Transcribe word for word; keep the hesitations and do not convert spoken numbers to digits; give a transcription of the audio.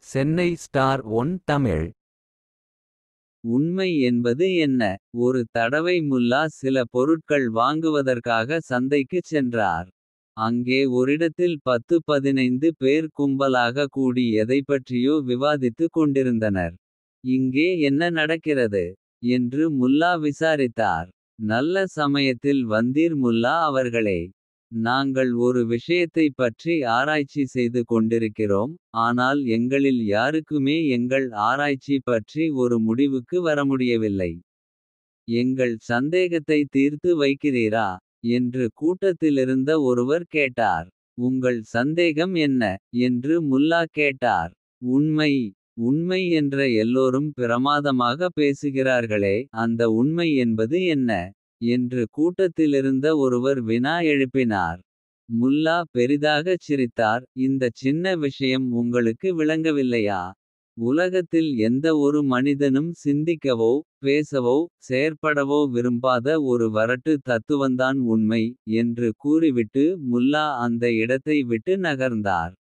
Chennai star one Tamil. உண்மை என்பது என்ன. ஒரு தடவை முல்லா சில பொருட்கள் வாங்குவதற்காக சந்தைக்குச் சென்றார். அங்கே ஒரிடத்தில் பத்து பதினைந்து பேர் கும்பலாக கூடி எதைப்பற்றியோ விவாதித்துக் கொண்டிருந்தனர். இங்கே என்ன நடக்கிறது என்று முல்லா விசாரித்தார். நல்ல சமயத்தில் வந்தீர் முல்லா அவர்களே. நாங்கள் ஒரு விஷயத்தைப் பற்றி ஆராய்ச்சி செய்து கொண்டிருக்கிறோம். ஆனால் எங்களில் யாருக்குமே எங்கள் ஆராய்ச்சி பற்றி ஒரு முடிவுக்கு வரமுடியவில்லை. எங்கள் சந்தேகத்தை தீர்த்து வைக்கிறீரா என்று கூட்டத்திலிருந்த ஒருவர் கேட்டார். உங்கள் சந்தேகம் என்ன என்று முல்லா கேட்டார். உண்மை உண்மை என்ற எல்லோரும் பிரமாதமாக பேசுகிறார்களே. அந்த உண்மை என்பது என்ன என்று கூட்டத்திலிருந்த ஒருவர் வினா எழுப்பினார். முல்லா பெரிதாகச் சிரித்தார். இந்தச் சின்ன விஷயம் உங்களுக்கு விளங்கவில்லையா. உலகத்தில் எந்த ஒரு மனிதனும் சிந்திக்கவோ பேசவோ செயற்படவோ விரும்பாத ஒரு வரட்டு தத்துவந்தான் உண்மை என்று கூறிவிட்டு முல்லா அந்த இடத்தை விட்டு நகர்ந்தார்.